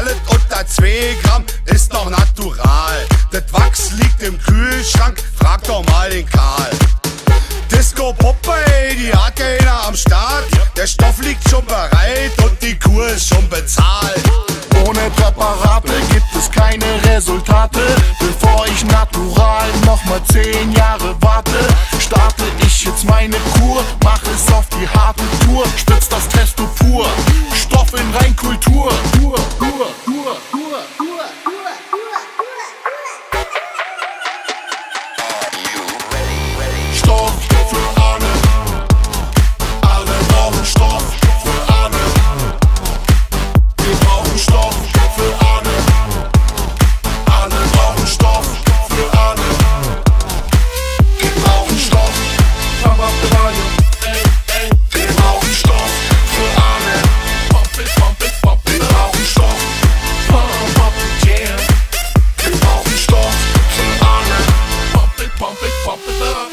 alles unter 2 Gramm ist noch natural. Das Wachs liegt im Kühlschrank, frag doch mal den Karl. Disco Popeye, die hat keiner am Start. Der Stoff liegt schon bereit und die Kur ist schon bezahlt. Ohne Präparate gibt es keine Resultate. Bevor ich natural nochmal 10 Jahre warte, starte ich jetzt meine Kur, mach es auf die harte Tour, spitz das Testo pur, Stoff in Reinkultur. Stoff für Arne, alle brauchen Stoff für Arne. Wir brauchen Stoff für Arne, alle brauchen Stoff für Arne. Wir brauchen Stoff, pump up the volume, ey, ey. Wir brauchen Stoff für Arne, pump it, pump it, pump it. Wir brauchen Stoff, pump up the jam. Wir brauchen Stoff für Arne, pump it, pump it, pump it up.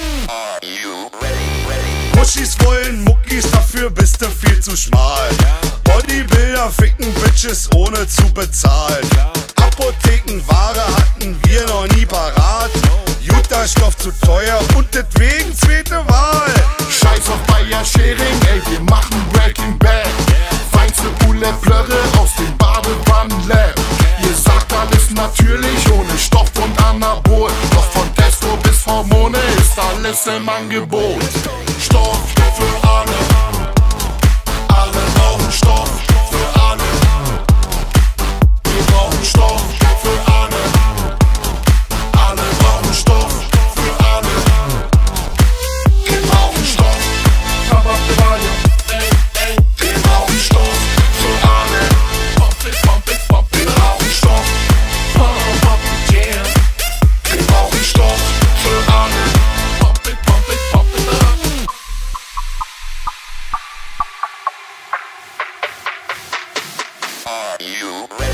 Muschis wollen Muckis, dafür bist du viel zu schmal. Bodybuilder ficken Bitches ohne zu bezahlen. Apothekenware hatten wir noch nie parat. Jutta-Stoff zu teuer und deswegen zweite Wahl. Scheiß auf Bayer Schering, ey, wir machen Breaking Bad. Feinste Poulet-Plörre aus dem Badewannen-Lab. Ihr sagt alles natürlich, ohne Stoff und Anabol. Doch von Testo bis Hormone ist alles im Angebot. Stoff für Arne, alle brauchen Stoff für Arne. Wir brauchen Stoff für Arne, alle brauchen Stoff für Arne. Wir brauchen Stoff, pump up the volume, ey, ey. Wir brauchen Stoff für Arne, pump it, pump it, pump it. Wir brauchen Stoff, pump up the jam. Wir brauchen Stoff für Arne, pump it, pump it, pump it up. Are you ready?